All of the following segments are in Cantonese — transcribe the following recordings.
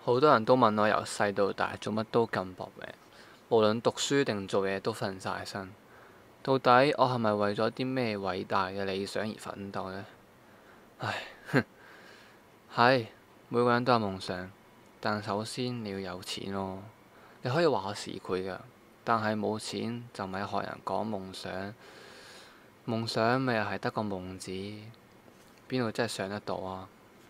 好多人都問我由細到大做乜都咁搏命，無論讀書定做嘢都瞓晒身。到底我係咪為咗啲咩偉大嘅理想而奮鬥呢？唉，哼，係每個人都有夢想，但首先你要有錢咯。你可以話我市儈㗎，但係冇錢就咪學人講夢想。夢想咪又係得個夢字，邊度真係上得到啊？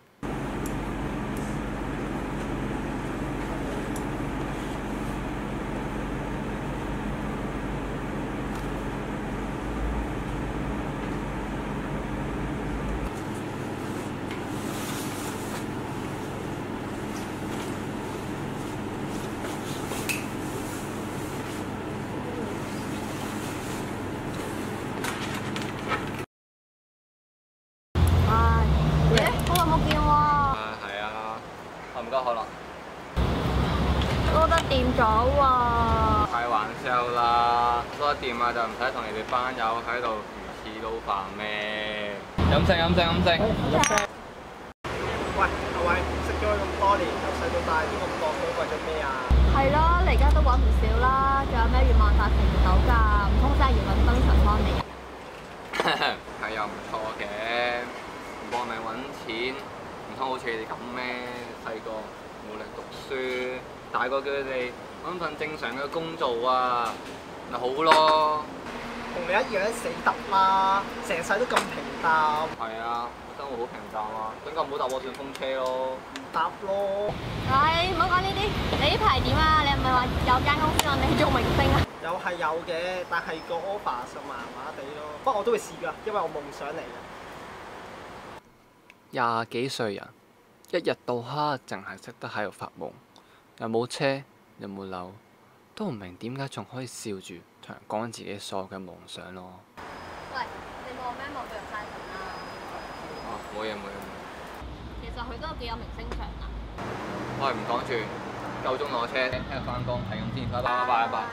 好耐冇見喎。 係啊，唔該可樂。 撈得掂咗喎。 開玩笑啦，撈得掂啊就唔使同你哋班友喺度魚翅撈飯咩？飲勝。 喂，阿偉，識咗佢咁多年，由細到大都咁搏，佢為咗咩啊？ 係咯，你而家都揾唔少啦，仲有咩願望達成唔到㗎？唔通真係要揾燈神幫你啊？ 係又唔錯嘅，搏命揾錢，唔通好似你哋咁咩？細個冇力讀書，大個叫佢哋揾份正常嘅工做啊，咪好咯。 同你一樣死得啦，成世都咁平淡， 係啊，生活好平淡啊，等夠唔好搭我順風車咯。 唔搭咯。 唉，唔好講呢啲。你呢排點啊？你係咪話有間公司揾你做明星啊？ 有係有嘅，但係個 offer 就麻麻地咯。不過我都會試㗎，因為我夢想嚟嘅。 廿幾歲人，一日到黑淨係識得喺度發夢，又冇車，又冇樓，都唔明點解仲可以笑住同人講自己所有嘅夢想咯。 喂，你冇咩目標入晒神啊？ 冇嘢。 其實佢都有幾有明星相啊。 我係唔講住，夠鐘攞車，聽日返工，係咁先，拜拜。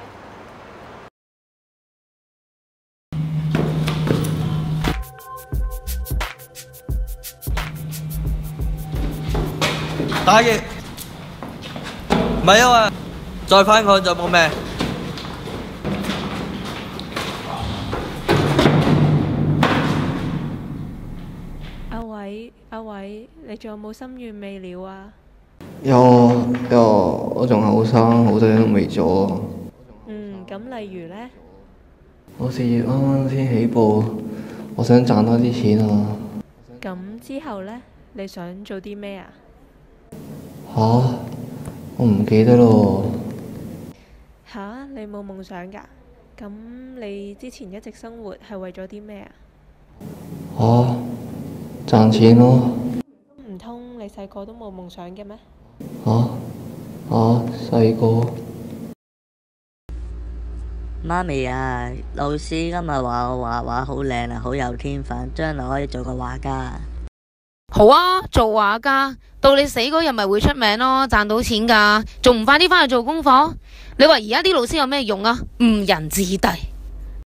打嘢，唔係啊嘛，再翻佢就冇命。 阿偉，你仲有冇心願未了啊？ 有，我仲後生，好多嘢都未做。 咁例如呢？ 我事業啱啱先起步，我想賺多啲錢啊！ 咁之後呢？你想做啲咩啊？ 我唔記得咯。 你冇夢想㗎？咁你之前一直生活係為咗啲咩啊？ 賺錢咯。 唔通你細個都冇夢想嘅咩？ 細個。 媽咪啊，老師今日話我畫畫好靚啊，好有天分，將來可以做個畫家。 好啊，做畫家，到你死嗰日咪會出名咯，賺到錢㗎，仲唔快啲返去做功課？你話而家啲老師有咩用啊？誤人子弟。